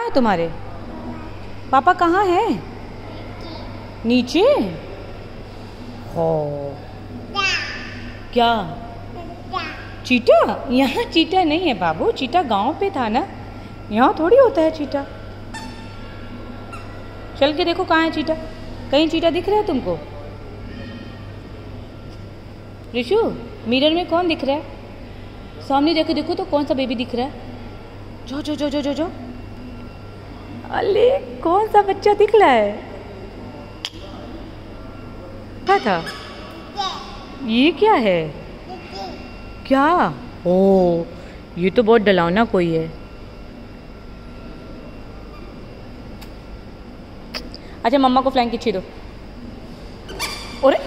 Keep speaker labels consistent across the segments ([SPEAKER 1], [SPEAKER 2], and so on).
[SPEAKER 1] है तुम्हारे पापा? कहाँ है? नीचे? हो क्या? चीटा? यहाँ चीटा नहीं है बाबू, चीटा गांव पे था ना, यहाँ थोड़ी होता है चीटा। चल के देखो कहाँ है चीटा। कहीं चीटा दिख रहा है तुमको? ऋषु, मिरर में कौन दिख रहा है? सामने देखो देखो तो कौन सा बेबी दिख रहा है? जो जो जो जो जो जो अले कौन सा बच्चा दिख रहा है? क्या था ये? क्या है? क्या? ओ ये तो बहुत डलावना कोई है। अच्छा मम्मा को फ्लाइंग किच दो। अरे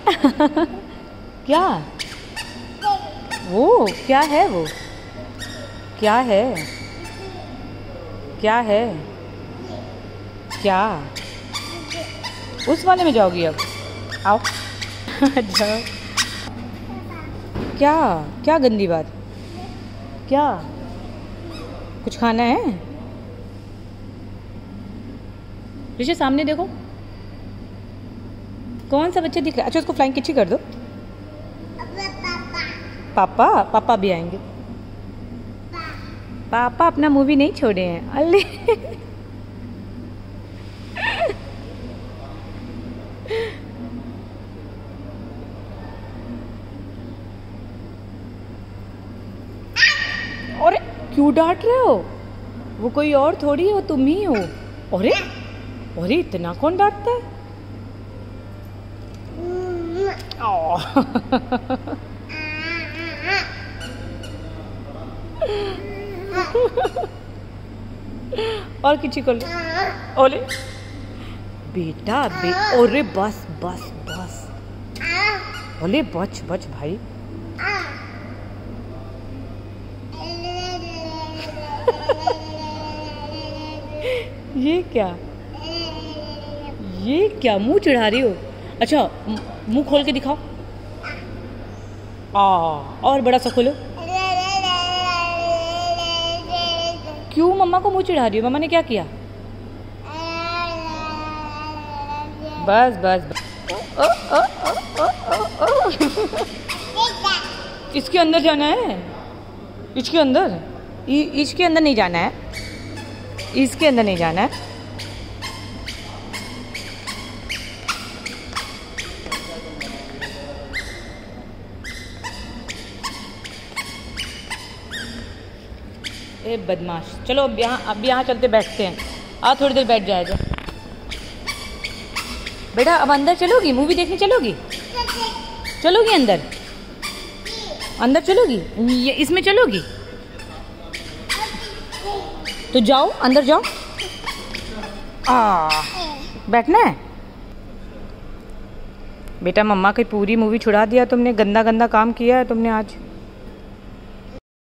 [SPEAKER 1] क्या वो? क्या है वो? क्या है? क्या है? क्या? उस वाले में जाओगी अब? आओ जाओ। क्या? क्या गंदी बात? क्या? कुछ खाना है? ऋषि सामने देखो कौन सा बच्चा दिख रहा है। अच्छा उसको फ्लाइंग किच कर दो। पापा पापा भी आएंगे। पापा अपना मूवी नहीं छोड़े हैं। अल्ले अरे क्यों डांट रहे हो? वो कोई और थोड़ी हो, तुम ही हो। अरे अरे इतना कौन डांटता है? और किसी को ओले बेटा ओरे बस बस बस। ओले बच बच भाई। ये क्या? ये क्या मुंह चढ़ा रही हो? अच्छा मुंह खोल के दिखाओ। और बड़ा सा खोलो। क्यों मम्मा को मुंह चढ़ा रही हो? मम्मा ने क्या किया? बस बस, बस। इसके अंदर जाना है? इसके अंदर? इसके अंदर नहीं जाना है। इसके अंदर नहीं जाना है। ए बदमाश। चलो अब यहाँ चलते बैठते हैं। थोड़ी देर बैठ जाएगा। बेटा अब अंदर चलोगी? मूवी देखने चलोगी? चलोगी अंदर? अंदर चलोगी? ये इसमें चलोगी? तो जाओ अंदर जाओ। बैठना है? बेटा मम्मा की पूरी मूवी छुड़ा दिया तुमने। गंदा गंदा काम किया है तुमने आज।